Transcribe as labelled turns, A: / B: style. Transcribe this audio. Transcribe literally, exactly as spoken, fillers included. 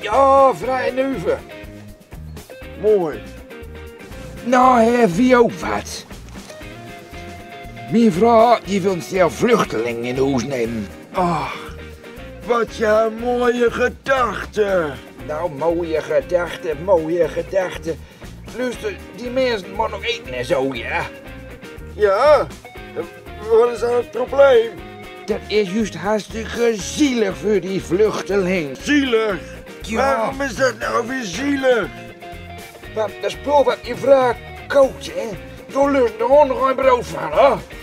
A: Ja, vrij nuven.
B: Mooi.
A: Nou, heb je ook wat. Mijn vrouw die wil zelf vluchtelingen in huis nemen.
B: Ach, wat je mooie gedachten.
A: Nou, mooie gedachten, mooie gedachten. Luister, die mensen moeten nog eten en zo, ja?
B: Ja, wat is dan het probleem?
A: Dat is juist hartstikke zielig voor die vluchteling.
B: Zielig.
A: Ja.
B: Waarom is dat nou weer zielig?
A: Want dat spul wat je vraagt kookt, hè? Toen lust de hond nog een brood van, hè?